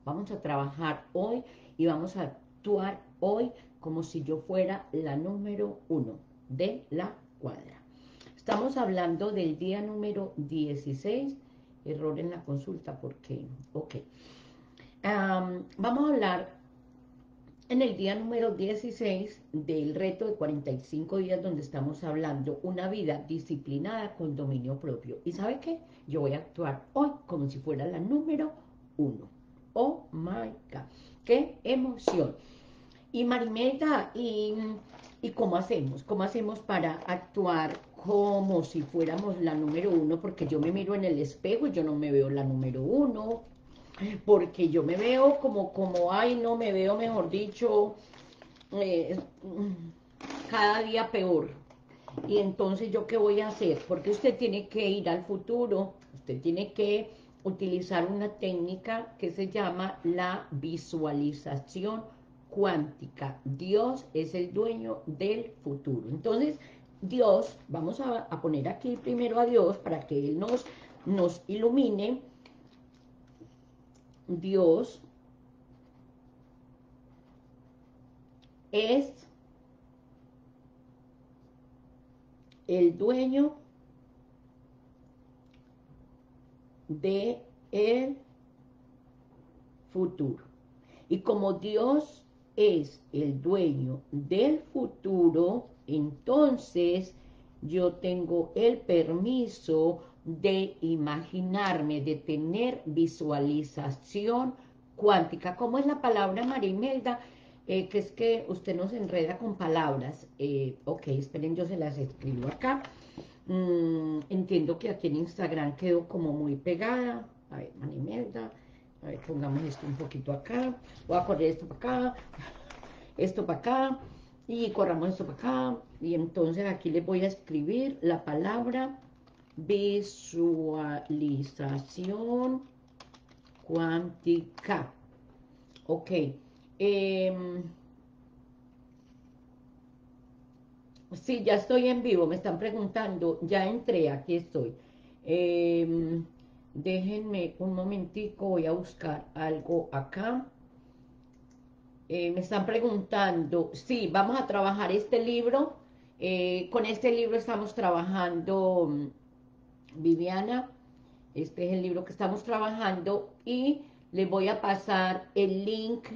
Vamos a trabajar hoy y vamos a actuar hoy como si yo fuera la número 1 de la cuadra. Estamos hablando del día número 16. Error en la consulta, porque, ok. Vamos a hablar en el día número 16 del reto de 45 días, donde estamos hablando una vida disciplinada con dominio propio. ¿Y sabe qué? Yo voy a actuar hoy como si fuera la número 1. Oh my God, qué emoción. Y Marimelda, ¿y cómo hacemos? ¿Cómo hacemos para actuar como si fuéramos la número 1? Porque yo me miro en el espejo y yo no me veo la número 1, porque yo me veo ay, no, me veo, mejor dicho, eh, cada día peor. Y entonces, ¿yo qué voy a hacer? Porque usted tiene que ir al futuro, usted tiene que utilizar una técnica que se llama la visualización cuántica. Dios es el dueño del futuro. Entonces, Dios, vamos a poner aquí primero a Dios para que Él nos ilumine. Dios es el dueño de el futuro. Y como Dios es el dueño del futuro, entonces yo tengo el permiso de imaginarme, de tener visualización cuántica. ¿Cómo es la palabra, Marimelda? Que es que usted nos enreda con palabras. Ok, esperen, yo se las escribo acá. Entiendo que aquí en Instagram quedó como muy pegada. A ver, Marimelda. A ver, pongamos esto un poquito acá. Voy a correr esto para acá, esto para acá, y corramos esto para acá. Y entonces aquí les voy a escribir la palabra visualización cuántica. Ok. Eh, sí, ya estoy en vivo, me están preguntando, ya entré, aquí estoy. Eh, Déjenme un momentico, voy a buscar algo acá. Me están preguntando, sí, vamos a trabajar este libro. Con este libro estamos trabajando, Viviana. Este es el libro que estamos trabajando y les voy a pasar el link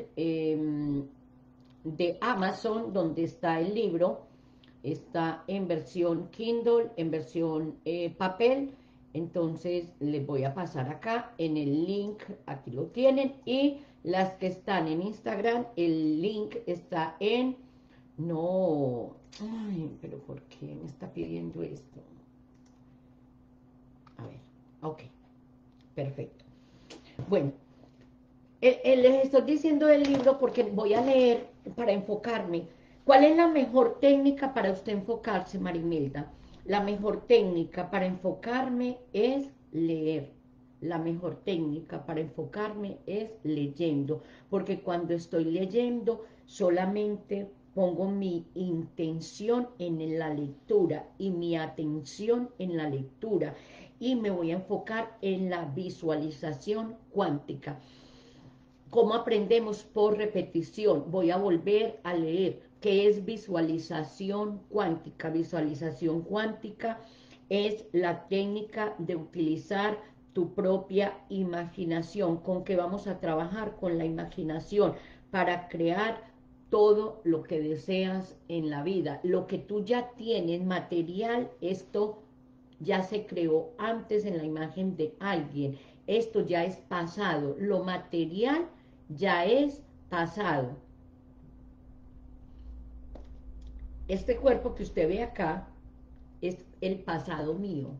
de Amazon donde está el libro. Está en versión Kindle, en versión papel. Entonces les voy a pasar acá en el link, aquí lo tienen. Y las que están en Instagram, el link está en... No, ay, pero ¿por qué me está pidiendo esto? A ver, ok, perfecto. Bueno, les estoy diciendo el libro porque voy a leer para enfocarme. ¿Cuál es la mejor técnica para usted enfocarse, Marimelda? La mejor técnica para enfocarme es leer. La mejor técnica para enfocarme es leyendo, porque cuando estoy leyendo solamente pongo mi intención en la lectura y mi atención en la lectura y me voy a enfocar en la visualización cuántica. ¿Cómo aprendemos? Por repetición. Voy a volver a leer. ¿Qué es visualización cuántica? Visualización cuántica es la técnica de utilizar tu propia imaginación. ¿Con qué vamos a trabajar? Con la imaginación para crear todo lo que deseas en la vida. Lo que tú ya tienes material, esto ya se creó antes en la imagen de alguien. Esto ya es pasado. Lo material ya es pasado. Este cuerpo que usted ve acá es el pasado mío.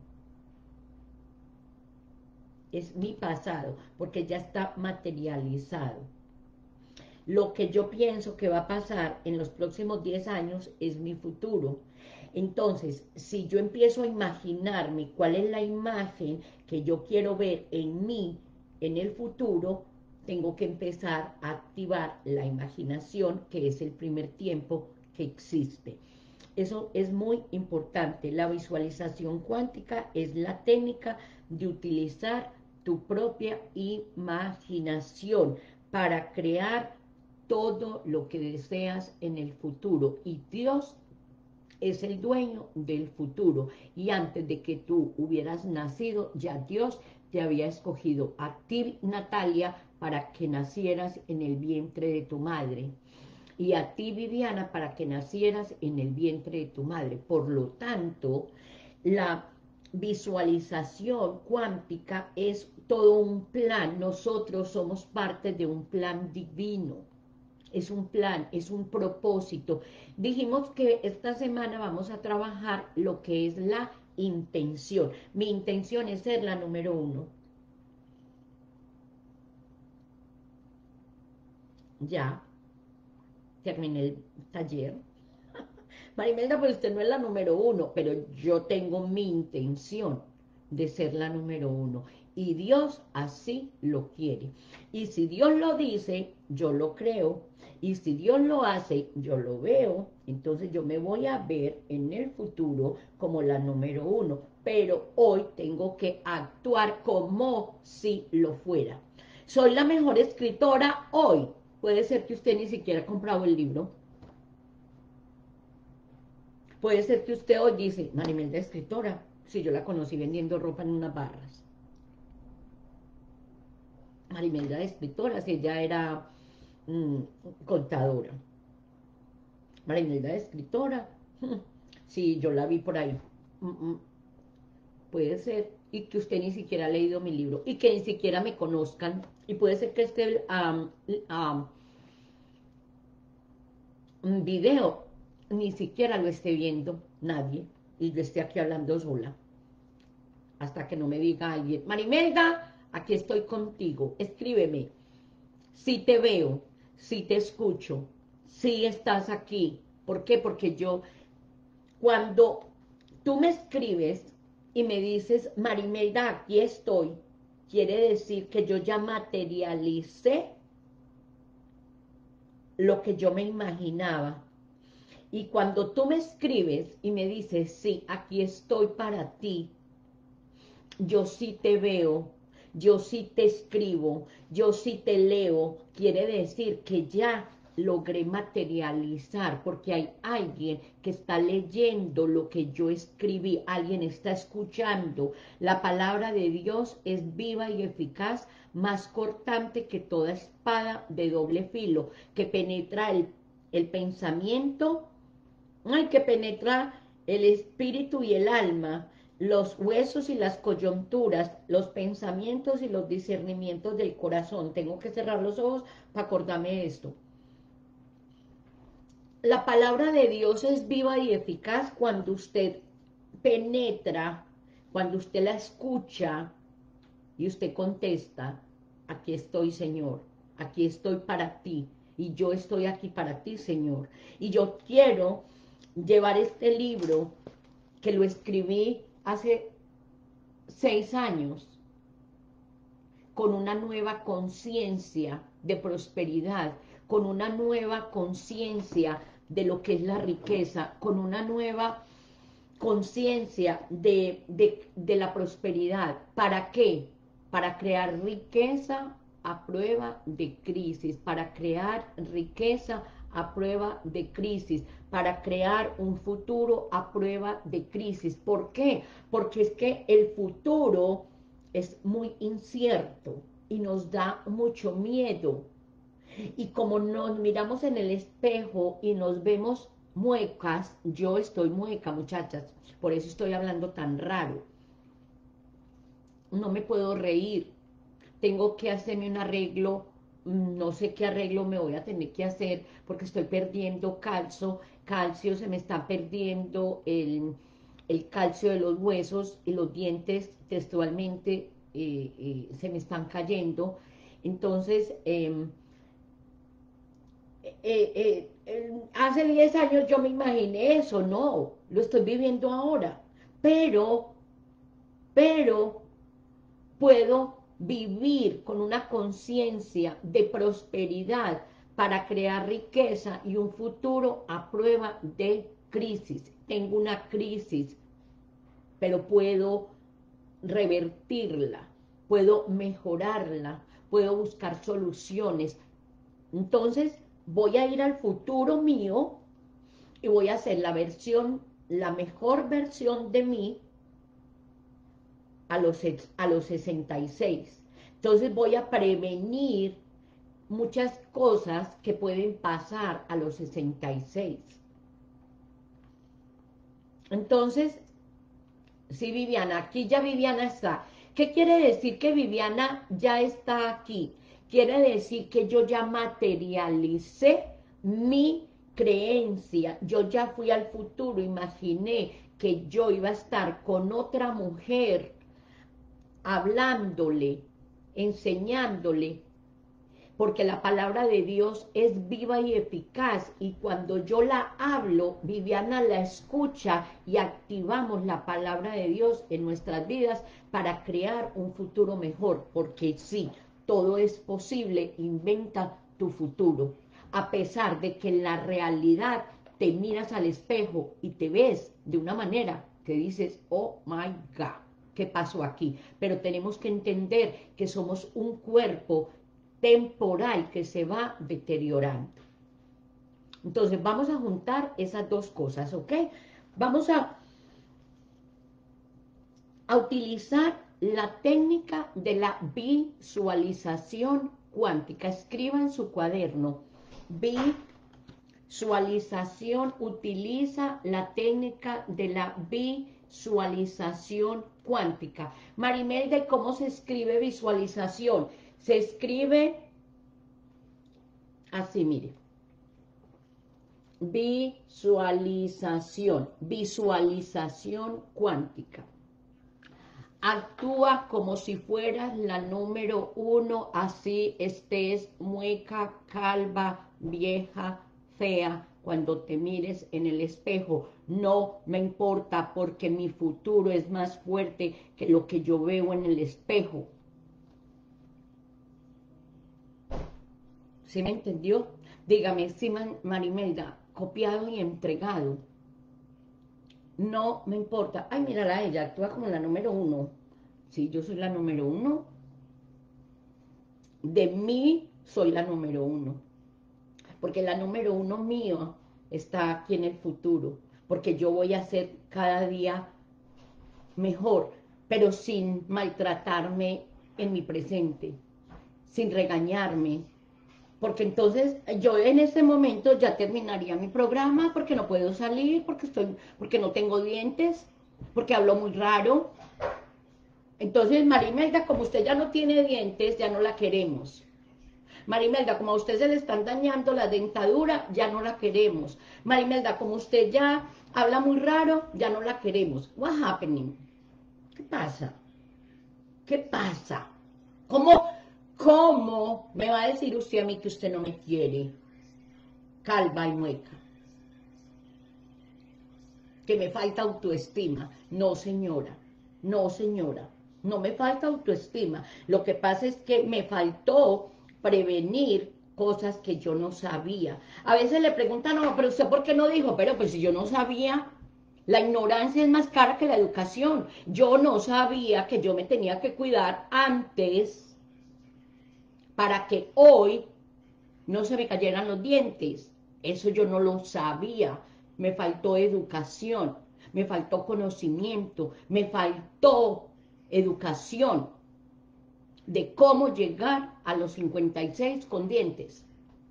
Es mi pasado, porque ya está materializado. Lo que yo pienso que va a pasar en los próximos 10 años es mi futuro. Entonces, si yo empiezo a imaginarme cuál es la imagen que yo quiero ver en mí en el futuro, tengo que empezar a activar la imaginación, que es el primer tiempo que existe. Eso es muy importante. La visualización cuántica es la técnica de utilizar tu propia imaginación para crear todo lo que deseas en el futuro. Y Dios es el dueño del futuro. Y antes de que tú hubieras nacido, ya Dios te había escogido a ti, Natalia, para que nacieras en el vientre de tu madre. Y a ti, Viviana, para que nacieras en el vientre de tu madre. Por lo tanto, la visualización cuántica es todo un plan. Nosotros somos parte de un plan divino. Es un plan, es un propósito. Dijimos que esta semana vamos a trabajar lo que es la intención. Mi intención es ser la número 1. Ya terminé el taller. Marimelda, pero usted no es la número 1, pero yo tengo mi intención de ser la número 1. Y Dios así lo quiere. Y si Dios lo dice, yo lo creo. Y si Dios lo hace, yo lo veo. Entonces yo me voy a ver en el futuro como la número 1. Pero hoy tengo que actuar como si lo fuera. Soy la mejor escritora hoy. Puede ser que usted ni siquiera ha comprado el libro. Puede ser que usted hoy dice, Marimelda es escritora, si yo la conocí vendiendo ropa en unas barras. Marimelda es escritora, si ella era contadora. Marimelda es escritora, si yo la vi por ahí. Puede ser, y que usted ni siquiera ha leído mi libro, y que ni siquiera me conozcan, y puede ser que este video ni siquiera lo esté viendo nadie, y yo esté aquí hablando sola. Hasta que no me diga alguien, Marimelda, aquí estoy contigo, escríbeme, si te veo, si te escucho, si estás aquí. ¿Por qué? Porque yo, cuando tú me escribes y me dices, Marimelda, aquí estoy, quiere decir que yo ya materialicé lo que yo me imaginaba. Y cuando tú me escribes y me dices, sí, aquí estoy para ti, yo sí te veo, yo sí te escribo, yo sí te leo, quiere decir que ya logré materializar, porque hay alguien que está leyendo lo que yo escribí, alguien está escuchando. La palabra de Dios es viva y eficaz, más cortante que toda espada de doble filo, que penetra el pensamiento, que penetra el espíritu y el alma, los huesos y las coyunturas, los pensamientos y los discernimientos del corazón. Tengo que cerrar los ojos para acordarme de esto. La palabra de Dios es viva y eficaz cuando usted penetra, cuando usted la escucha y usted contesta, aquí estoy, Señor, aquí estoy para ti, y yo estoy aquí para ti, Señor. Y yo quiero llevar este libro que lo escribí hace 6 años con una nueva conciencia de prosperidad, con una nueva conciencia de lo que es la riqueza, con una nueva conciencia de la prosperidad. ¿Para qué? Para crear riqueza a prueba de crisis, para crear riqueza a prueba de crisis, para crear un futuro a prueba de crisis. ¿Por qué? Porque es que el futuro es muy incierto y nos da mucho miedo. Y como nos miramos en el espejo y nos vemos muecas, yo estoy mueca, muchachas, por eso estoy hablando tan raro. No me puedo reír, tengo que hacerme un arreglo, no sé qué arreglo me voy a tener que hacer porque estoy perdiendo calcio, se me está perdiendo el calcio de los huesos y los dientes textualmente se me están cayendo. Entonces, hace 10 años yo me imaginé eso, no, lo estoy viviendo ahora, pero puedo vivir con una conciencia de prosperidad para crear riqueza y un futuro a prueba de crisis. Tengo una crisis, pero puedo revertirla, puedo mejorarla, puedo buscar soluciones. Entonces, voy a ir al futuro mío y voy a hacer la mejor versión de mí a los 66. Entonces voy a prevenir muchas cosas que pueden pasar a los 66. Entonces, sí, Viviana, aquí ya Viviana está. ¿Qué quiere decir que Viviana ya está aquí? Quiere decir que yo ya materialicé mi creencia. Yo ya fui al futuro, imaginé que yo iba a estar con otra mujer, hablándole, enseñándole, porque la palabra de Dios es viva y eficaz, y cuando yo la hablo, Viviana la escucha y activamos la palabra de Dios en nuestras vidas para crear un futuro mejor, porque sí, todo es posible, inventa tu futuro, a pesar de que en la realidad te miras al espejo y te ves de una manera que dices, oh my God, ¿qué pasó aquí? Pero tenemos que entender que somos un cuerpo temporal que se va deteriorando. Entonces vamos a juntar esas dos cosas, ¿ok? Vamos a utilizar la técnica de la visualización cuántica. Escriba en su cuaderno, visualización, utiliza la técnica de la visualización cuántica. Marimelda, ¿cómo se escribe visualización? Se escribe así, mire. Visualización cuántica. Actúa como si fueras la número 1, así estés mueca, calva, vieja, fea, cuando te mires en el espejo. No me importa, porque mi futuro es más fuerte que lo que yo veo en el espejo. ¿Sí me entendió? Dígame, sí, Marimelda, copiado y entregado. No me importa. Ay, mírala, ella actúa como la número 1. Sí, yo soy la número 1. De mí soy la número 1. Porque la número 1 mío está aquí en el futuro. Porque yo voy a ser cada día mejor, pero sin maltratarme en mi presente, sin regañarme. Porque entonces yo en este momento ya terminaría mi programa, porque no puedo salir, porque no tengo dientes, porque hablo muy raro. Entonces, Marimelda, como usted ya no tiene dientes, ya no la queremos. Marimelda, como a usted se le están dañando la dentadura, ya no la queremos. Marimelda, como usted ya habla muy raro, ya no la queremos. What's happening? ¿Qué pasa? ¿Qué pasa? ¿Cómo me va a decir usted a mí que usted no me quiere? Calva y mueca. Que me falta autoestima. No, señora. No, señora. No me falta autoestima. Lo que pasa es que me faltó prevenir cosas que yo no sabía. A veces le preguntan, no, pero usted ¿por qué no dijo? Pero pues si yo no sabía, la ignorancia es más cara que la educación. Yo no sabía que yo me tenía que cuidar antes para que hoy no se me cayeran los dientes. Eso yo no lo sabía. Me faltó educación, me faltó conocimiento, me faltó educación de cómo llegar a los 56 con dientes.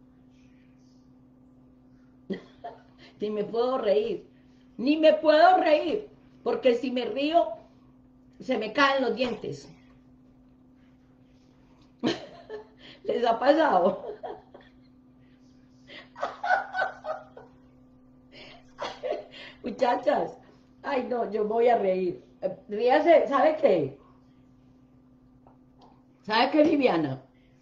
Ni me puedo reír, ni me puedo reír, porque si me río, se me caen los dientes. ¿Les ha pasado? Muchachas, ay no, yo me voy a reír. Ríase, ¿sabe qué? ¿Sabe qué, Viviana?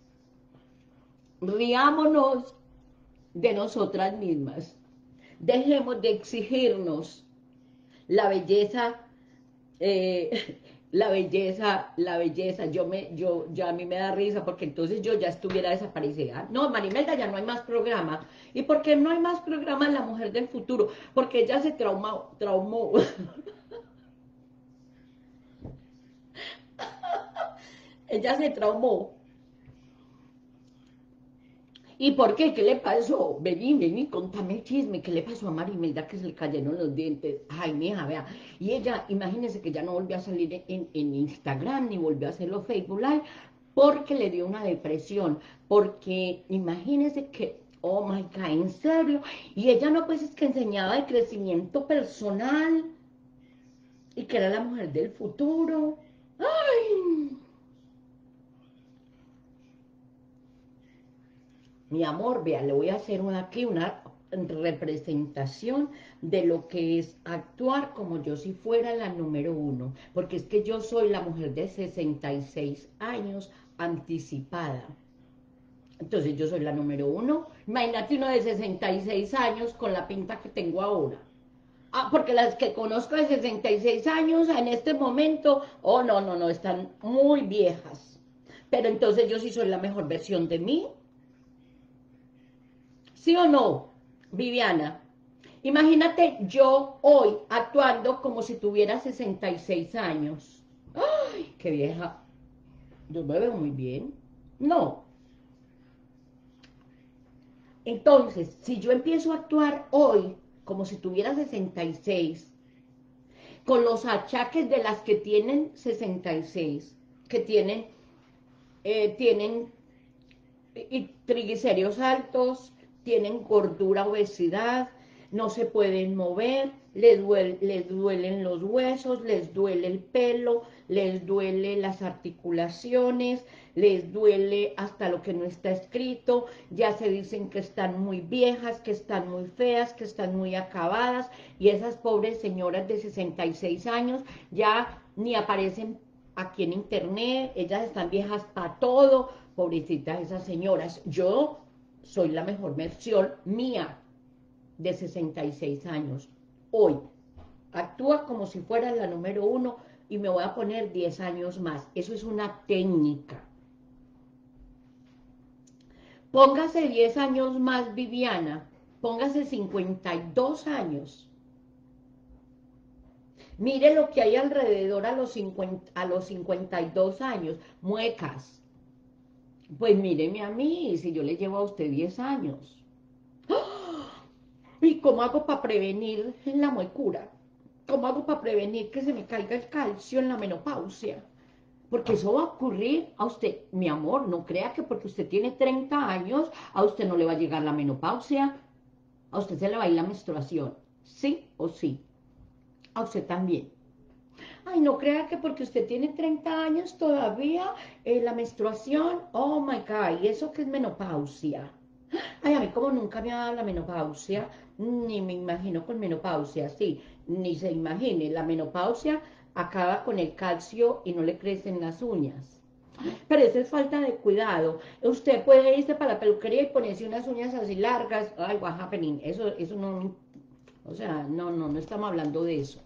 Riámonos de nosotras mismas. Dejemos de exigirnos la belleza, la belleza. A mí me da risa, porque entonces yo ya estuviera desaparecida. No, Marimelda, ya no hay más programa. ¿Y por qué no hay más programa en La Mujer del Futuro? Porque ella se traumó. Ella se traumó. ¿Y por qué? ¿Qué le pasó? Vení, vení, contame el chisme. ¿Qué le pasó a Marimelda que se le cayeron los dientes? Ay, mija, vea. Y ella, imagínense que ya no volvió a salir en Instagram, ni volvió a hacer los Facebook Live, porque le dio una depresión. Porque imagínense que, oh my God, ¿en serio? Y ella no, pues es que enseñaba de crecimiento personal y que era la mujer del futuro. ¡Ay! Mi amor, vea, le voy a hacer aquí una representación de lo que es actuar como yo si fuera la número uno, porque es que yo soy la mujer de 66 años anticipada. Entonces yo soy la número uno. Imagínate uno de 66 años con la pinta que tengo ahora. Ah, porque las que conozco de 66 años en este momento, oh, no, no, no, están muy viejas. Pero entonces yo sí soy la mejor versión de mí. ¿Sí o no, Viviana? Imagínate yo hoy actuando como si tuviera 66 años. ¡Ay, qué vieja! Yo me veo muy bien. No. Entonces, si yo empiezo a actuar hoy como si tuviera 66, con los achaques de las que tienen 66, que tienen y triglicéridos altos, tienen gordura, obesidad, no se pueden mover, les duelen los huesos, les duele el pelo, les duele las articulaciones, les duele hasta lo que no está escrito, ya se dicen que están muy viejas, que están muy feas, que están muy acabadas, y esas pobres señoras de 66 años ya ni aparecen aquí en internet, ellas están viejas para todo, pobrecitas esas señoras. Yo soy la mejor versión mía de 66 años. Hoy, actúa como si fuera la número uno y me voy a poner 10 años más. Eso es una técnica. Póngase 10 años más, Viviana. Póngase 52 años. Mire lo que hay alrededor a los 52 años. Muecas. Pues míreme a mí, si yo le llevo a usted 10 años. ¿Y cómo hago para prevenir la muecura? ¿Cómo hago para prevenir que se me caiga el calcio en la menopausia? Porque eso va a ocurrir a usted, mi amor, no crea que porque usted tiene 30 años, a usted no le va a llegar la menopausia, a usted se le va a ir la menstruación, sí o sí, a usted también. Ay, no crea que porque usted tiene 30 años todavía la menstruación, oh my God, ¿y eso qué es menopausia? Ay, a mí como nunca me ha dado la menopausia, ni me imagino con menopausia, sí, ni se imagine, la menopausia acaba con el calcio y no le crecen las uñas. Pero eso es falta de cuidado. Usted puede irse para la peluquería y ponerse unas uñas así largas, ay, what happening, eso no, o sea, no, no, no estamos hablando de eso.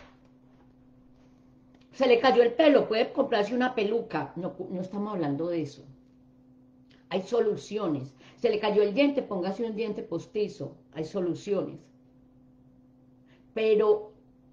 Se le cayó el pelo, puede comprarse una peluca, no, no estamos hablando de eso. Hay soluciones. Se le cayó el diente, póngase un diente postizo. Hay soluciones. Pero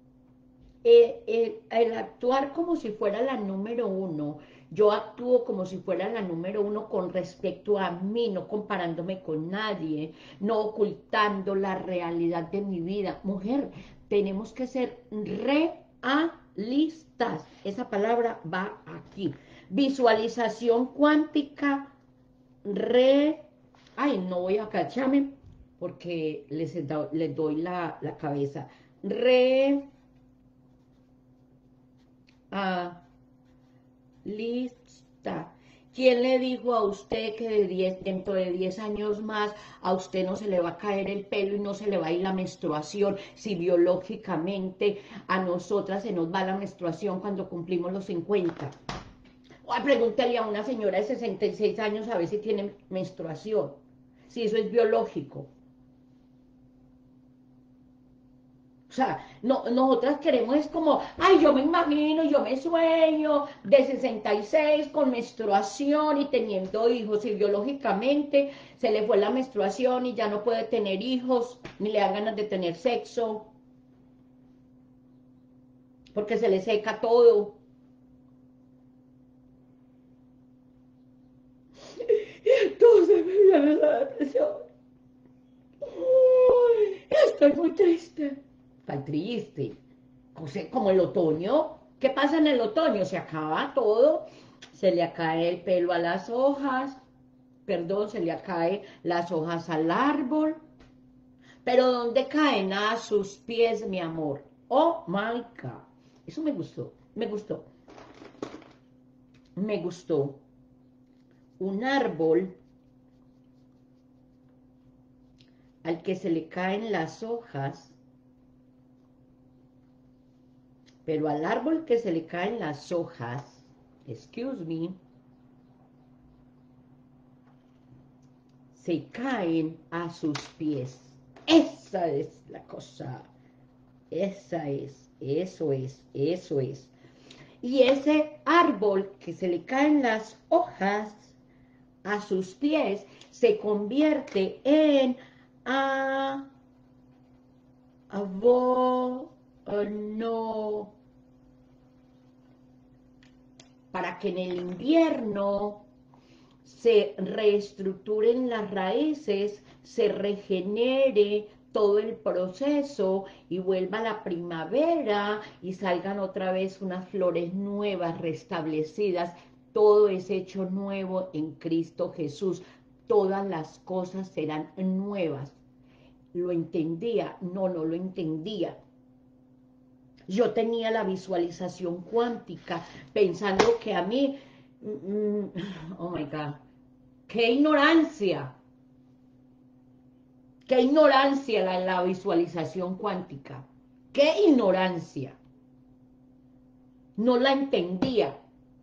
el actuar como si fuera la número uno, yo actúo como si fuera la número uno con respecto a mí, no comparándome con nadie, no ocultando la realidad de mi vida. Mujer, tenemos que ser realistas. Esa palabra va aquí. Visualización cuántica ay, no voy a cacharme porque les doy la cabeza. Lista. ¿Quién le dijo a usted que dentro de 10 años más a usted no se le va a caer el pelo y no se le va a ir la menstruación si biológicamente a nosotras se nos va la menstruación cuando cumplimos los 50? O pregúntale a una señora de 66 años a ver si tiene menstruación, si eso es biológico. O sea, no, nosotras queremos es como, ay, yo me imagino, yo me sueño de 66 con menstruación y teniendo hijos, y biológicamente se le fue la menstruación y ya no puede tener hijos, ni le dan ganas de tener sexo, porque se le seca todo. Entonces me viene la depresión. Uy, estoy muy triste. Está triste. Como el otoño. ¿Qué pasa en el otoño? Se acaba todo, se le cae el pelo a las hojas, perdón, se le cae las hojas al árbol. Pero ¿dónde caen? A sus pies, mi amor. Oh my God. Eso me gustó, me gustó. Me gustó. Un árbol al que se le caen las hojas, pero al árbol que se le caen las hojas, excuse me, se caen a sus pies. Esa es la cosa. Esa es, eso es, eso es. Y ese árbol que se le caen las hojas a sus pies se convierte en no, para que en el invierno se reestructuren las raíces, se regenere todo el proceso y vuelva la primavera y salgan otra vez unas flores nuevas, restablecidas. Todo es hecho nuevo en Cristo Jesús. Todas las cosas serán nuevas. ¿Lo entendía? No, no lo entendía. Yo tenía la visualización cuántica, pensando que a mí, oh my God, qué ignorancia la visualización cuántica, qué ignorancia, no la entendía,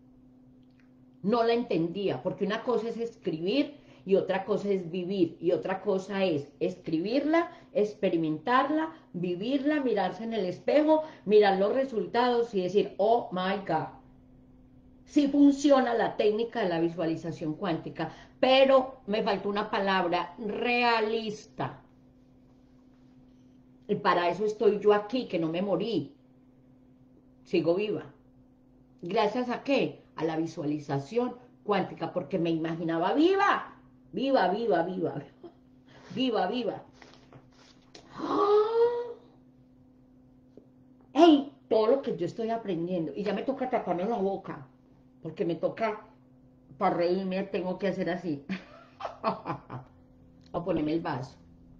porque una cosa es escribir y otra cosa es vivir, y otra cosa es escribirla, experimentarla, vivirla, mirarse en el espejo, mirar los resultados y decir, oh my God, sí funciona la técnica de la visualización cuántica, pero me faltó una palabra, realista. Y para eso estoy yo aquí, que no me morí, sigo viva. ¿Gracias a qué? A la visualización cuántica, porque me imaginaba viva, viva, viva, viva, viva, viva. ¡Ey! Todo lo que yo estoy aprendiendo. Y ya me toca taparme la boca, porque me toca, para reírme, tengo que hacer así. O ponerme el vaso.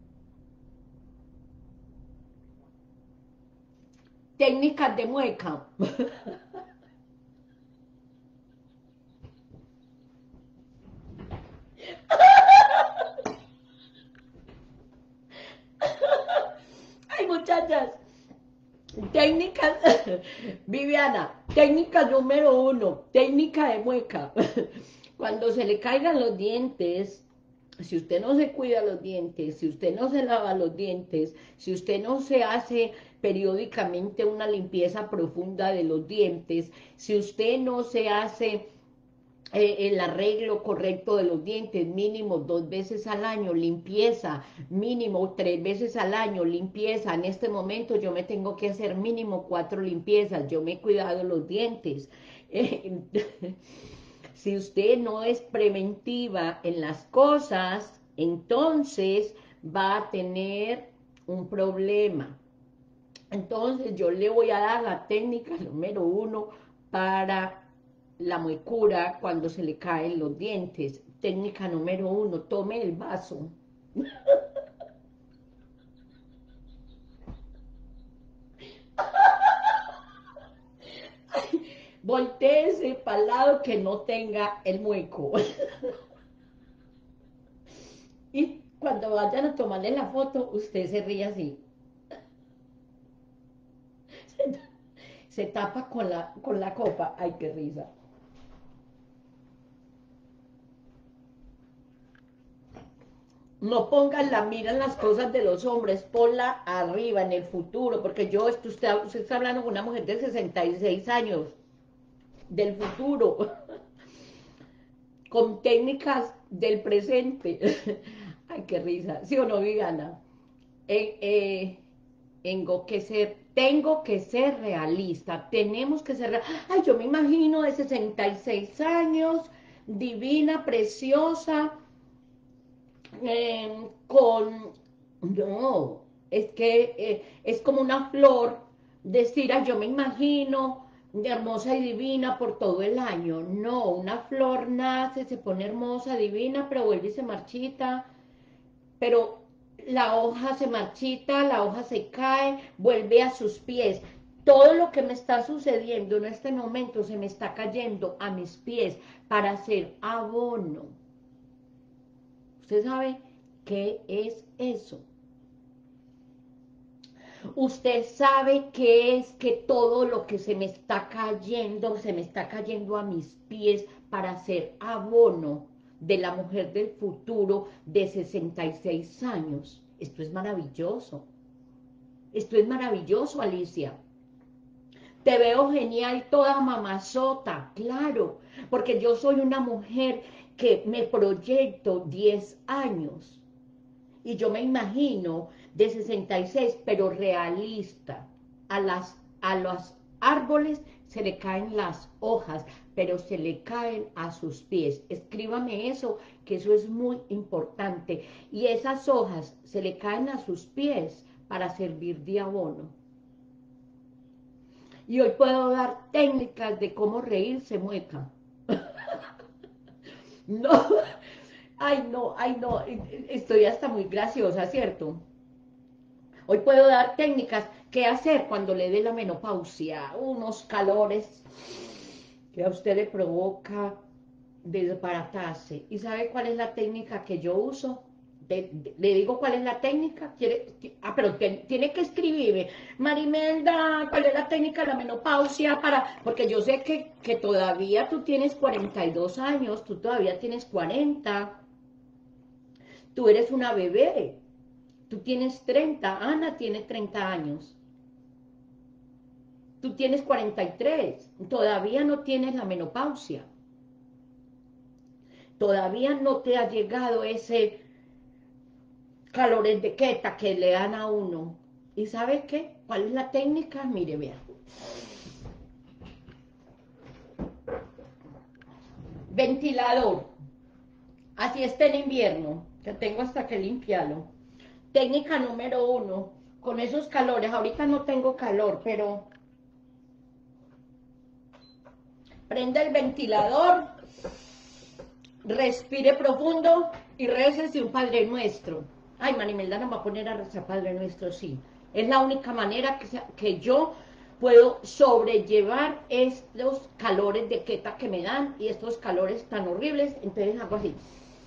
Técnicas de mueca. Ay, muchachas. Técnicas, Viviana, técnica número 1, técnica de mueca. Cuando se le caigan los dientes, si usted no se cuida los dientes, si usted no se lava los dientes, si usted no se hace periódicamente una limpieza profunda de los dientes, si usted no se hace el arreglo correcto de los dientes, mínimo 2 veces al año, limpieza, mínimo 3 veces al año, limpieza. En este momento yo me tengo que hacer mínimo 4 limpiezas, yo me he cuidado los dientes. Si usted no es preventiva en las cosas, entonces va a tener un problema. Entonces yo le voy a dar la técnica número 1 para la muecura cuando se le caen los dientes. Técnica número 1, tome el vaso. Voltéese para el lado que no tenga el mueco. Y cuando vayan a tomarle la foto, usted se ríe así. Se tapa con la copa. Ay, qué risa. No pongan la mira en las cosas de los hombres, ponla arriba, en el futuro, porque usted está hablando con una mujer de 66 años, del futuro, con técnicas del presente. Ay, qué risa. ¿Sí o no, Viviana? Tengo que ser realista, tenemos que ser ay, yo me imagino de 66 años, divina, preciosa, No, es que es como una flor, decir, "Ay, yo me imagino de hermosa y divina por todo el año". No, una flor nace, se pone hermosa, divina, pero vuelve y se marchita, pero la hoja se marchita, la hoja se cae, vuelve a sus pies. Todo lo que me está sucediendo en este momento se me está cayendo a mis pies para hacer abono. ¿Usted sabe qué es eso? Usted sabe qué es que todo lo que se me está cayendo a mis pies para hacer abono de la mujer del futuro de 66 años. Esto es maravilloso. Esto es maravilloso, Alicia. Te veo genial, toda mamazota, claro, porque yo soy una mujer que me proyecto 10 años y yo me imagino de 66, pero realista. A los árboles se le caen las hojas, pero se le caen a sus pies. Escríbame eso, que eso es muy importante. Y esas hojas se le caen a sus pies para servir de abono. Y hoy puedo dar técnicas de cómo reírse mueca. No, ay no, estoy hasta muy graciosa, ¿cierto? Hoy puedo dar técnicas. ¿Qué hacer cuando le dé la menopausia? Unos calores que a usted le provoca desbaratarse. ¿Y sabe cuál es la técnica que yo uso? Le digo cuál es la técnica. Pero tiene que escribirme, Marimelda, ¿cuál es la técnica de la menopausia? Porque yo sé que todavía tú tienes 42 años, tú todavía tienes 40, tú eres una bebé. Tú tienes 30, Ana tiene 30 años. Tú tienes 43, todavía no tienes la menopausia. Todavía no te ha llegado ese calores de queta que le dan a uno. ¿Y sabe qué? ¿Cuál es la técnica? Mire, vea. Ventilador. Así está en invierno, que tengo hasta que limpiarlo. Técnica número 1, con esos calores. Ahorita no tengo calor, pero prende el ventilador, respire profundo y récese un Padre Nuestro. Ay, Marimelda no va a poner a rezar Padre Nuestro, sí. Es la única manera que yo puedo sobrellevar estos calores de queta que me dan y estos calores tan horribles. Entonces hago así.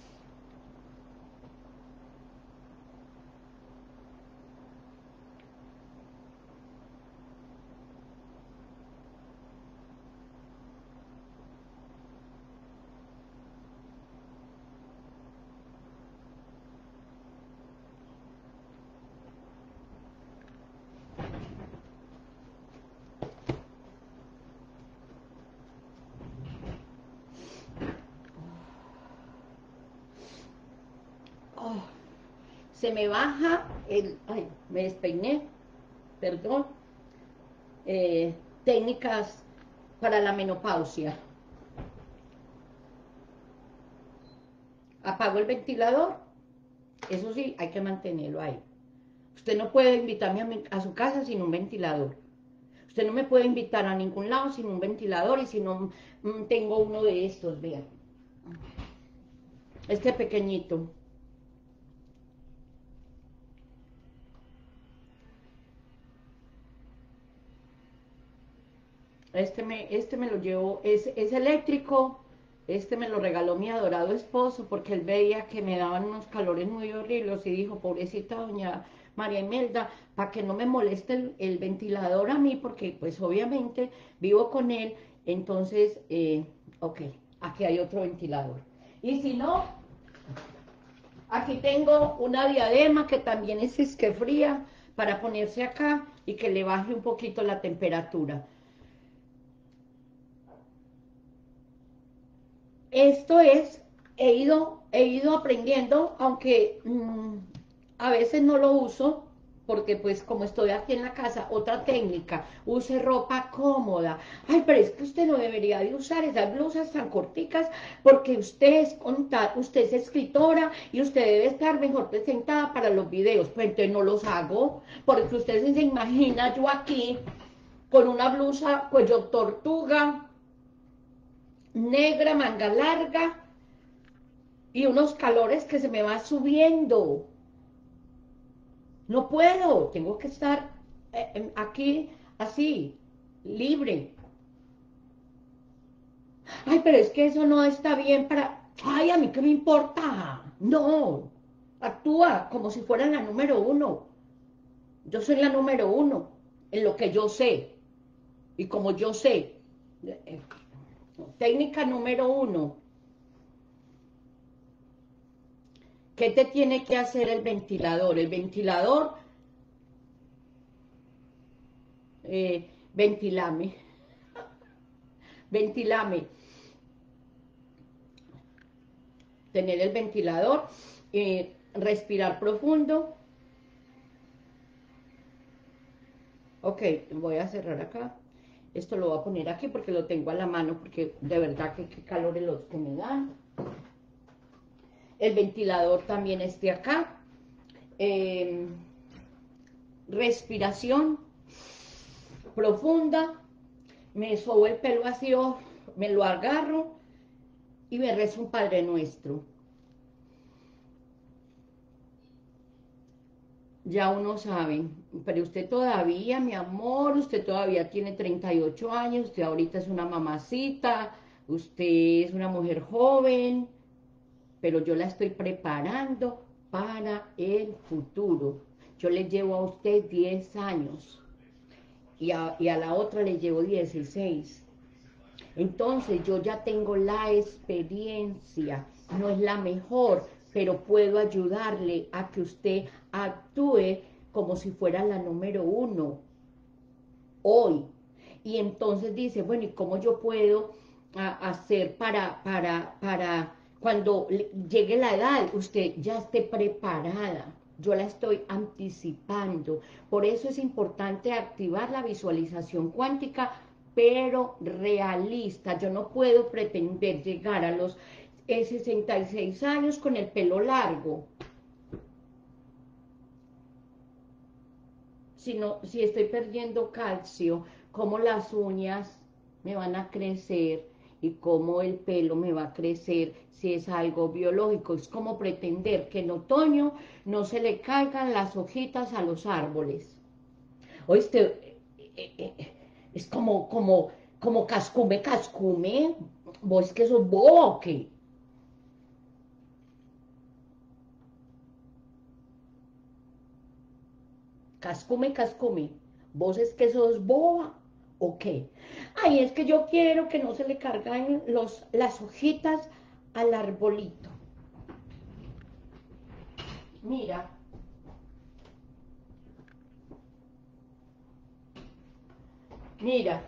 Oh, se me baja el... Ay, me despeiné, perdón. Técnicas para la menopausia. Apago el ventilador. Eso sí, hay que mantenerlo ahí. Usted no puede invitarme a su casa sin un ventilador. Usted no me puede invitar a ningún lado sin un ventilador y si no tengo uno de estos, vean. Este pequeñito. Este me lo llevo, es eléctrico, este me lo regaló mi adorado esposo porque él veía que me daban unos calores muy horribles y dijo, pobrecita doña María Imelda, para que no me moleste el ventilador a mí, porque pues obviamente vivo con él, entonces, ok, aquí hay otro ventilador. Y si no, aquí tengo una diadema que también es fría para ponerse acá y que le baje un poquito la temperatura. Esto es, he ido aprendiendo, aunque a veces no lo uso, porque pues como estoy aquí en la casa, otra técnica, use ropa cómoda. Ay, pero es que usted no debería de usar esas blusas tan corticas porque usted es escritora y usted debe estar mejor presentada para los videos. Pues entonces no los hago, porque usted se imagina yo aquí con una blusa cuello tortuga, negra, manga larga y unos calores que se me va subiendo. No puedo, tengo que estar aquí así, libre. Ay, pero es que eso no está bien para... Ay, a mí qué me importa. No, actúa como si fuera la número uno. Yo soy la número uno en lo que yo sé. Y como yo sé, técnica número uno, ¿qué te tiene que hacer el ventilador? El ventilador, ventilame, ventilame. Tener el ventilador, respirar profundo. Ok, voy a cerrar acá. Esto lo voy a poner aquí porque lo tengo a la mano, porque de verdad que qué calores los que me dan. El ventilador también esté acá. Eh, respiración profunda. Me sobo el pelo así, me lo agarro y me rezo un Padre Nuestro. Ya uno sabe, pero usted todavía, mi amor, usted todavía tiene 38 años, usted ahorita es una mamacita, usted es una mujer joven, pero yo la estoy preparando para el futuro. Yo le llevo a usted 10 años y a la otra le llevo 16. Entonces yo ya tengo la experiencia, no es la mejor, pero puedo ayudarle a que usted actúe como si fuera la número uno hoy. Y entonces dice, bueno, ¿y cómo yo puedo hacer para cuando llegue la edad, usted ya esté preparada? Yo la estoy anticipando. Por eso es importante activar la visualización cuántica, pero realista. Yo no puedo pretender llegar a los 66 años con el pelo largo. Si estoy perdiendo calcio, cómo las uñas me van a crecer y cómo el pelo me va a crecer si es algo biológico. Es como pretender que en otoño no se le caigan las hojitas a los árboles. Oíste, es como cascume. Vos que sos bobo o qué. Cascume. ¿Vos es que sos boba o qué? Ay, es que yo quiero que no se le carguen las hojitas al arbolito. Mira, mira,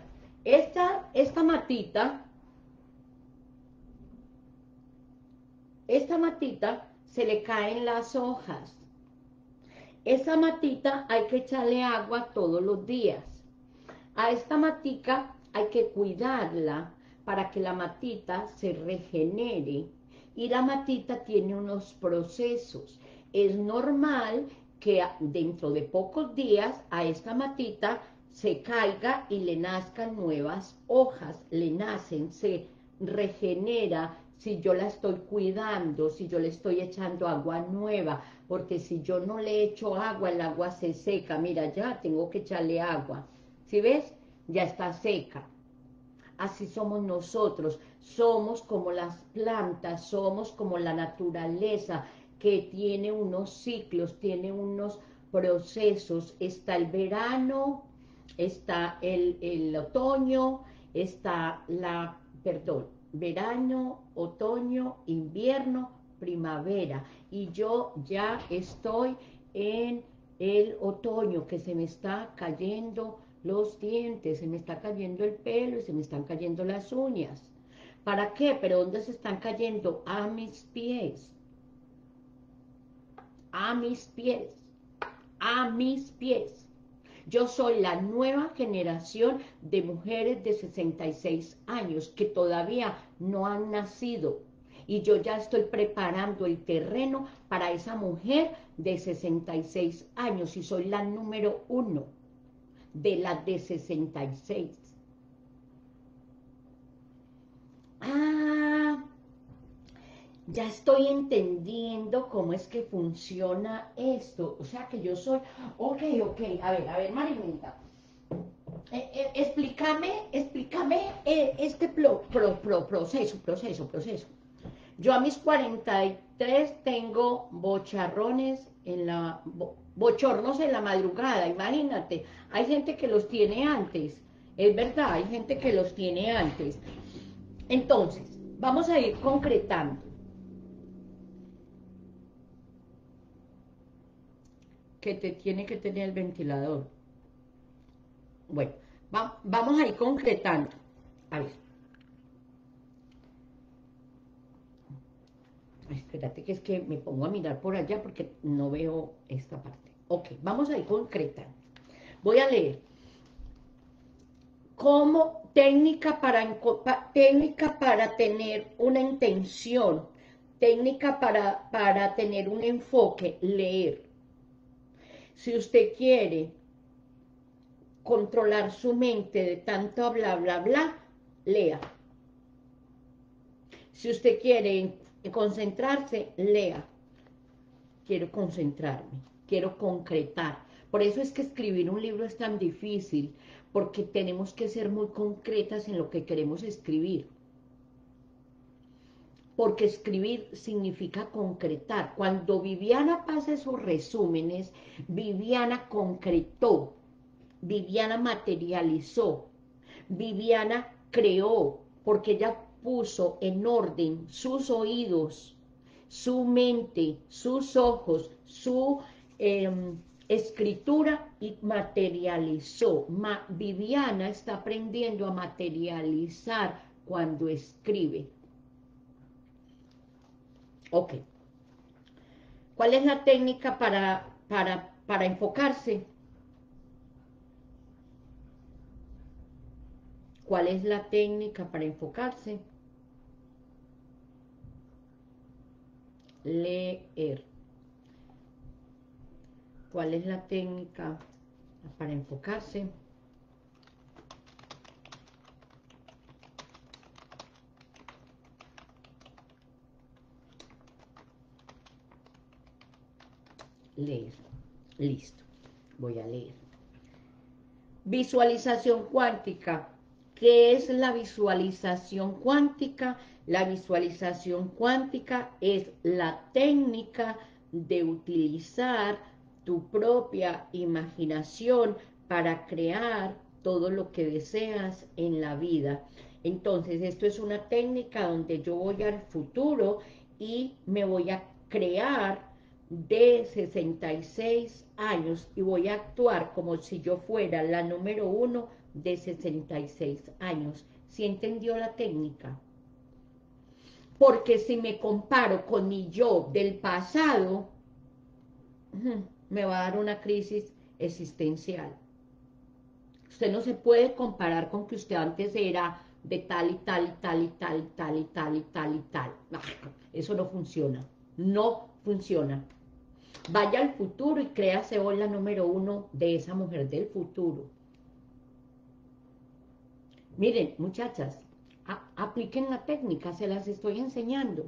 esta matita se le caen las hojas. Esa matita hay que echarle agua todos los días. A esta matica hay que cuidarla para que la matita se regenere. Y la matita tiene unos procesos. Es normal que dentro de pocos días a esta matita se caiga y le nazcan nuevas hojas, le nacen, se regenera si yo la estoy cuidando, si yo le estoy echando agua nueva, porque si yo no le echo agua, el agua se seca. Mira, ya tengo que echarle agua. ¿Sí ves? Ya está seca. Así somos nosotros, somos como las plantas, somos como la naturaleza que tiene unos ciclos, tiene unos procesos. Está el verano, está el otoño, está verano, otoño, invierno, primavera. Y yo ya estoy en el otoño, que se me está cayendo los dientes, se me está cayendo el pelo y se me están cayendo las uñas. ¿Para qué? ¿Pero dónde se están cayendo? A mis pies, a mis pies, a mis pies. Yo soy la nueva generación de mujeres de 66 años que todavía no han nacido. Y yo ya estoy preparando el terreno para esa mujer de 66 años y soy la número 1 de las de 66. Ah, ya estoy entendiendo cómo es que funciona esto. O sea que yo soy... Ok, a ver, Marimelita. Explícame este proceso. Yo a mis 43 tengo bocharrones bochornos en la madrugada, imagínate. Hay gente que los tiene antes, es verdad, hay gente que los tiene antes. Entonces, vamos a ir concretando. Que te tiene que tener el ventilador. Bueno, vamos a ir concretando. A ver. Espérate que es que me pongo a mirar por allá porque no veo esta parte. Ok, vamos a ir concretando. Voy a leer. Como técnica para tener una intención, técnica para tener un enfoque, leer. Si usted quiere controlar su mente de tanto bla, bla, bla, lea. Si usted quiere concentrarse, lea. Quiero concentrarme, quiero concretar. Por eso es que escribir un libro es tan difícil, porque tenemos que ser muy concretas en lo que queremos escribir. Porque escribir significa concretar. Cuando Viviana pasa sus resúmenes, Viviana concretó, Viviana materializó, Viviana creó, porque ella puso en orden sus oídos, su mente, sus ojos, su escritura y materializó. Viviana está aprendiendo a materializar cuando escribe. Ok. ¿Cuál es la técnica para enfocarse? ¿Cuál es la técnica para enfocarse? Leer. ¿Cuál es la técnica para enfocarse? Leer. Listo. Voy a leer. Visualización cuántica. ¿Qué es la visualización cuántica? La visualización cuántica es la técnica de utilizar tu propia imaginación para crear todo lo que deseas en la vida. Entonces, esto es una técnica donde yo voy al futuro y me voy a crear de 66 años y voy a actuar como si yo fuera la número 1 de 66 años. ¿Sí entendió la técnica? Porque si me comparo con mi yo del pasado, me va a dar una crisis existencial. Usted no se puede comparar con que usted antes era de tal y tal y tal y tal y tal y tal y tal y tal. Eso no funciona. No funciona. Vaya al futuro y créase hoy la número 1 de esa mujer del futuro. Miren, muchachas, apliquen la técnica, se las estoy enseñando.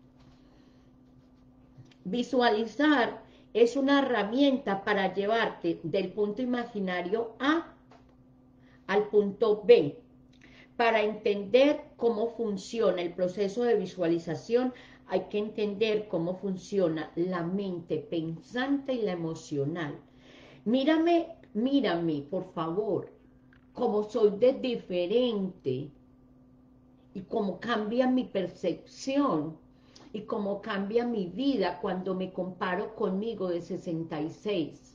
Visualizar es una herramienta para llevarte del punto imaginario A al punto B. Para entender cómo funciona el proceso de visualización, hay que entender cómo funciona la mente pensante y la emocional. Mírame, por favor, cómo soy de diferente y cómo cambia mi percepción y cómo cambia mi vida cuando me comparo conmigo de 66.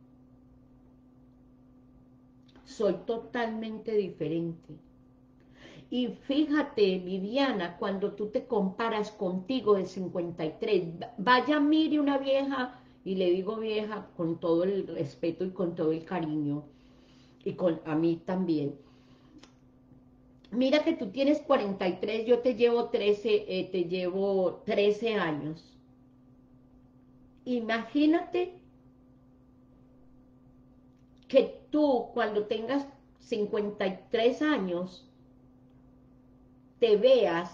Soy totalmente diferente. Y fíjate, Viviana, cuando tú te comparas contigo de 53, vaya, mire una vieja y le digo vieja con todo el respeto y con todo el cariño, y a mí también. Mira que tú tienes 43, yo te llevo 13, te llevo 13 años. Imagínate que tú cuando tengas 53 años te veas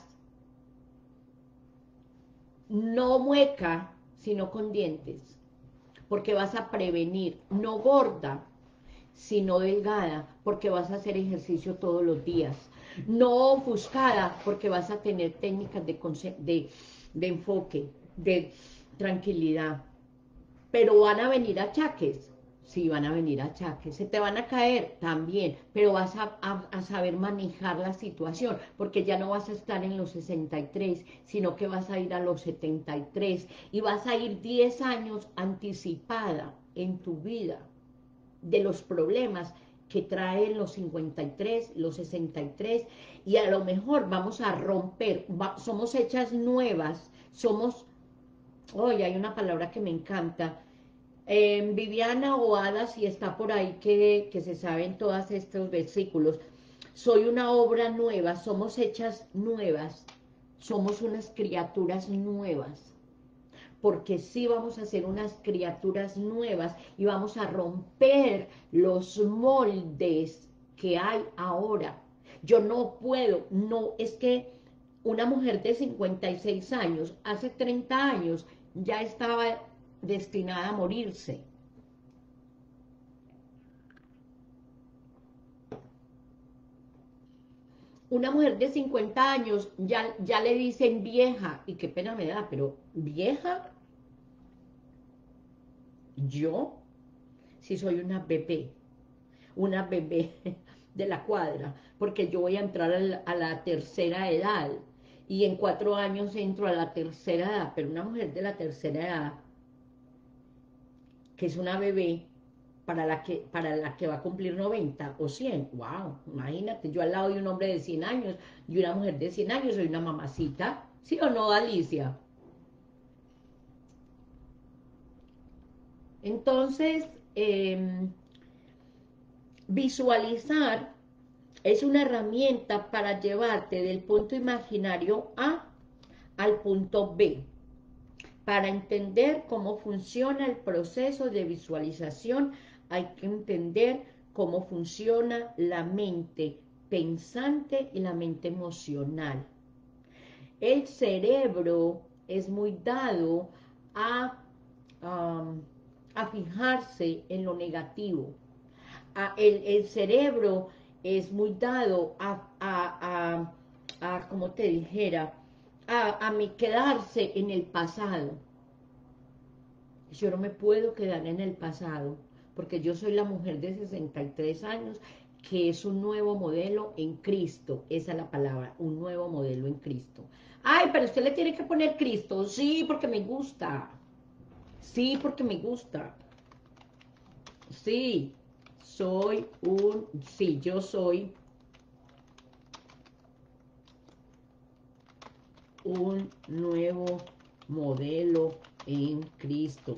no mueca, sino con dientes, porque vas a prevenir, no gorda, sino delgada, porque vas a hacer ejercicio todos los días, no ofuscada, porque vas a tener técnicas de enfoque, de tranquilidad, pero van a venir achaques, sí, van a venir achaques, se te van a caer también, pero vas a saber manejar la situación, porque ya no vas a estar en los 63, sino que vas a ir a los 73, y vas a ir 10 años anticipada en tu vida, de los problemas que traen los 53, los 63, y a lo mejor vamos a romper, somos hechas nuevas, somos, hoy hay una palabra que me encanta, Viviana o Ada, si está por ahí que se saben todos estos versículos, soy una obra nueva, somos hechas nuevas, somos unas criaturas nuevas, porque sí vamos a ser unas criaturas nuevas y vamos a romper los moldes que hay ahora. Yo no puedo, no, es que una mujer de 56 años, hace 30 años, ya estaba destinada a morirse. Una mujer de 50 años ya le dicen vieja, y qué pena me da, pero vieja, yo, si soy una bebé de la cuadra, porque yo voy a entrar a la tercera edad, y en 4 años entro a la tercera edad, pero una mujer de la tercera edad, que es una bebé, para la que va a cumplir 90 o 100, wow, imagínate, yo al lado de un hombre de 100 años y una mujer de 100 años, soy una mamacita, ¿sí o no, Alicia? Entonces, visualizar es una herramienta para llevarte del punto imaginario A al punto B, para entender cómo funciona el proceso de visualización. Hay que entender cómo funciona la mente pensante y la mente emocional. El cerebro es muy dado a, um, a fijarse en lo negativo. El cerebro es muy dado como te dijera, a quedarse en el pasado. Yo no me puedo quedar en el pasado, porque yo soy la mujer de 63 años, que es un nuevo modelo en Cristo. Esa es la palabra, un nuevo modelo en Cristo. Ay, pero usted le tiene que poner Cristo. Sí, porque me gusta. Sí, porque me gusta. Sí, yo soy un nuevo modelo en Cristo.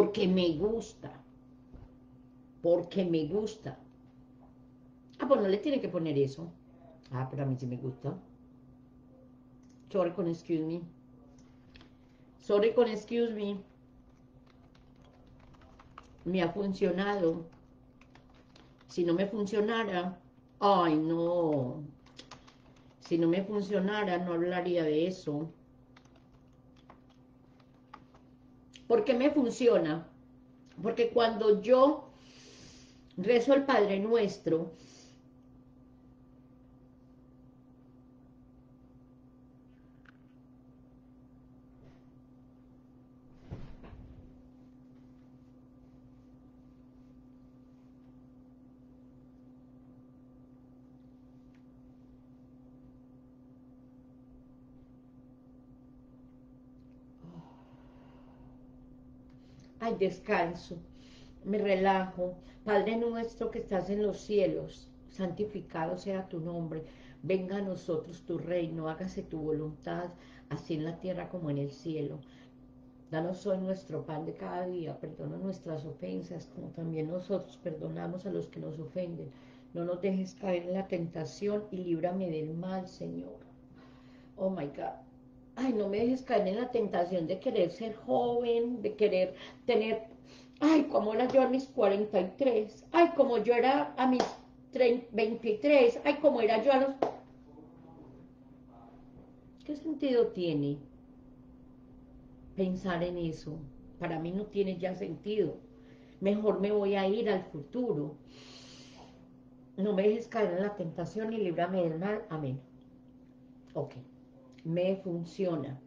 Porque me gusta. Ah, pues no le tiene que poner eso. Ah, pero a mí sí me gusta. Sorry con excuse me. Sorry con excuse me. Me ha funcionado. Si no me funcionara, ay no. Si no me funcionara, no hablaría de eso. ¿Por qué me funciona? Porque cuando yo rezo el Padre Nuestro, ay, descanso, me relajo. Padre nuestro que estás en los cielos, santificado sea tu nombre. Venga a nosotros tu reino, hágase tu voluntad, así en la tierra como en el cielo. Danos hoy nuestro pan de cada día, perdona nuestras ofensas, como también nosotros perdonamos a los que nos ofenden. No nos dejes caer en la tentación y líbrame del mal, Señor. Oh my God. Ay, no me dejes caer en la tentación de querer ser joven, de querer tener, ay, como era yo a mis 43, ay, como yo era a mis 23, ay, como era yo a los... ¿Qué sentido tiene pensar en eso? Para mí no tiene ya sentido. Mejor me voy a ir al futuro. No me dejes caer en la tentación y líbrame del mal. Amén. Ok. Me funciona.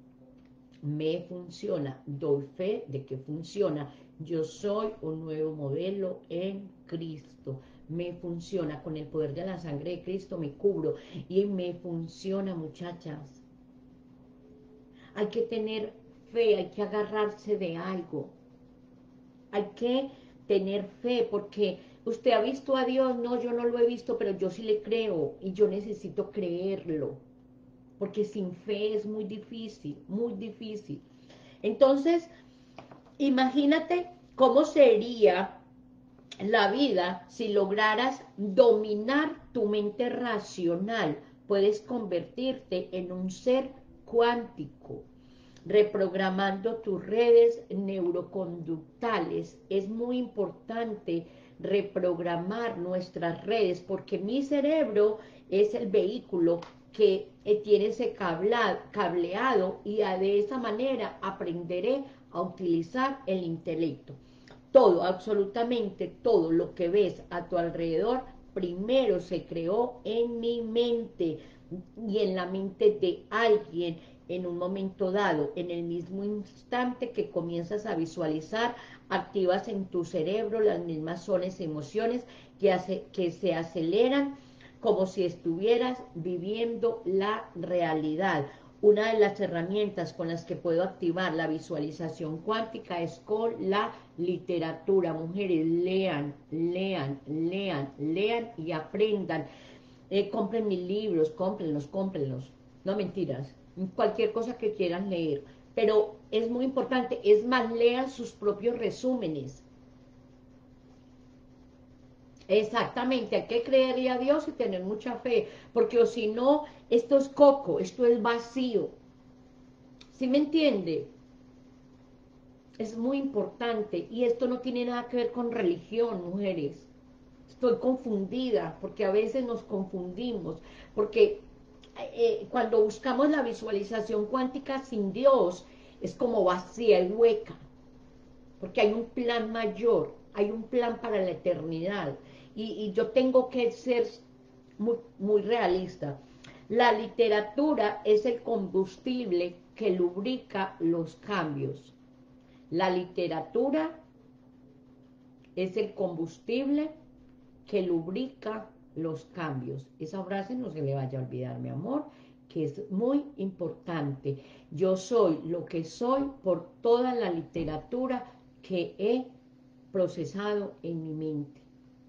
Me funciona. Doy fe de que funciona. Yo soy un nuevo modelo en Cristo. Me funciona. Con el poder de la sangre de Cristo me cubro. Y me funciona, muchachas. Hay que tener fe, hay que agarrarse de algo. Hay que tener fe, porque usted ha visto a Dios. No, yo no lo he visto, pero yo sí le creo y yo necesito creerlo, porque sin fe es muy difícil, muy difícil. Entonces, imagínate cómo sería la vida si lograras dominar tu mente racional. Puedes convertirte en un ser cuántico, reprogramando tus redes neuroconductales. Es muy importante reprogramar nuestras redes, porque mi cerebro es el vehículo que tiene ese cableado, y de esa manera aprenderé a utilizar el intelecto. Todo, absolutamente todo lo que ves a tu alrededor, primero se creó en mi mente y en la mente de alguien en un momento dado. En el mismo instante que comienzas a visualizar, activas en tu cerebro las mismas zonas y emociones que se aceleran como si estuvieras viviendo la realidad. Una de las herramientas con las que puedo activar la visualización cuántica es con la literatura. Mujeres, lean, lean, lean, lean y aprendan. Compren mis libros, cómprenlos, cómprenlos. No, mentiras. Cualquier cosa que quieran leer. Pero es muy importante, es más, lean sus propios resúmenes. Exactamente, hay que creerle a Dios y tener mucha fe, porque o si no, esto es coco, esto es vacío. ¿Sí me entiende? Es muy importante, y esto no tiene nada que ver con religión, mujeres. Estoy confundida, porque a veces nos confundimos, porque cuando buscamos la visualización cuántica sin Dios, es como vacía y hueca, porque hay un plan mayor, hay un plan para la eternidad, y yo tengo que ser muy, muy realista. La literatura es el combustible que lubrica los cambios. La literatura es el combustible que lubrica los cambios. Esa frase no se le vaya a olvidar, mi amor, que es muy importante. Yo soy lo que soy por toda la literatura que he procesado en mi mente.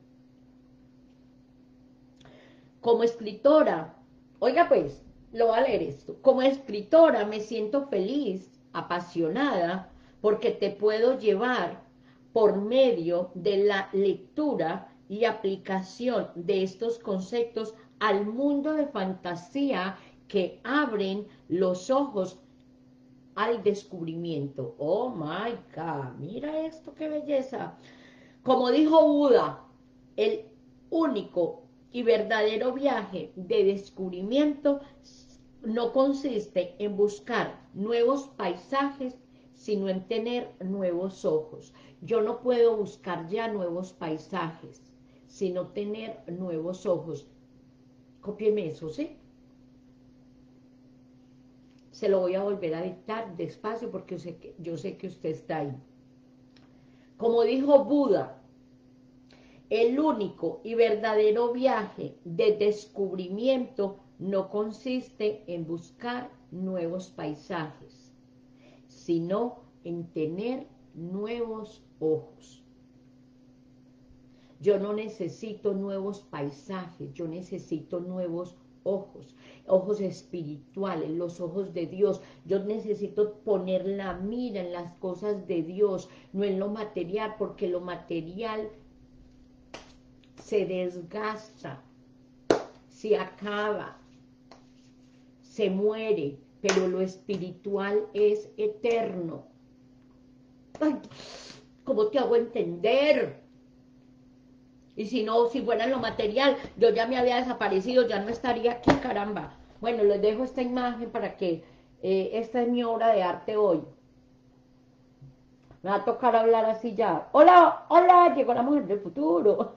Como escritora, oiga pues, lo voy a leer esto. Como escritora me siento feliz, apasionada, porque te puedo llevar por medio de la lectura y aplicación de estos conceptos al mundo de fantasía que abren los ojos al descubrimiento. Oh my God, mira esto, qué belleza. Como dijo Buda, el único y verdadero viaje de descubrimiento no consiste en buscar nuevos paisajes, sino en tener nuevos ojos. Yo no puedo buscar ya nuevos paisajes, sino tener nuevos ojos. Cópieme eso, ¿sí? Se lo voy a volver a dictar despacio, porque yo sé que usted está ahí. Como dijo Buda, el único y verdadero viaje de descubrimiento no consiste en buscar nuevos paisajes, sino en tener nuevos ojos. Yo no necesito nuevos paisajes, yo necesito nuevos ojos, ojos espirituales, los ojos de Dios. Yo necesito poner la mira en las cosas de Dios, no en lo material, porque lo material se desgasta, se acaba, se muere, pero lo espiritual es eterno. Ay, ¿cómo te hago entender? Y si no, si fuera en lo material, yo ya me había desaparecido, ya no estaría aquí, caramba. Bueno, les dejo esta imagen para que, esta es mi obra de arte hoy. Me va a tocar hablar así ya. Hola, hola, llegó la mujer del futuro.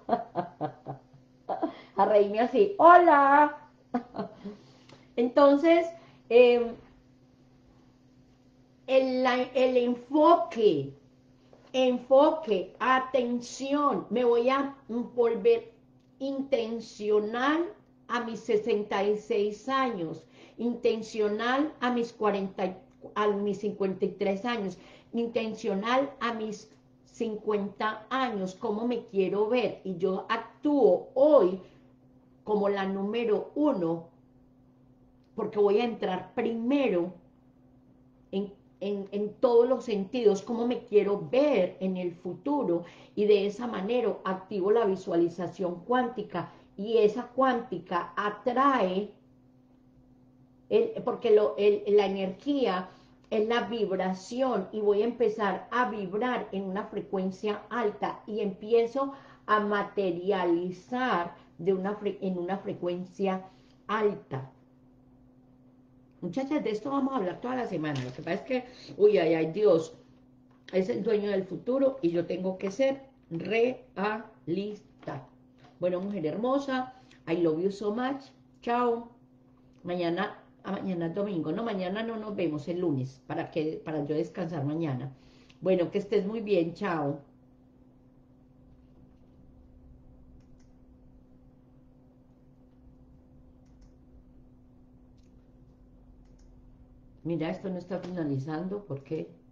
A reírme así, hola. Entonces, eh, el enfoque, atención, me voy a volver intencional a mis 66 años, intencional a mis 40, a mis 53 años, intencional a mis 50 años, cómo me quiero ver, y yo actúo hoy como la número uno, porque voy a entrar primero en, en todos los sentidos, cómo me quiero ver en el futuro, y de esa manera activo la visualización cuántica, y esa cuántica atrae, porque la energía es la vibración, y voy a empezar a vibrar en una frecuencia alta, y empiezo a materializar en una frecuencia alta. Muchachas, de esto vamos a hablar toda la semana. Lo que pasa es que, uy, ay, ay, Dios, es el dueño del futuro y yo tengo que ser realista. Bueno, mujer hermosa, I love you so much. Chao. Mañana, mañana es domingo. No, mañana no nos vemos, el lunes, para yo descansar mañana. Bueno, que estés muy bien. Chao. Mira, esto no está finalizando. ¿Por qué?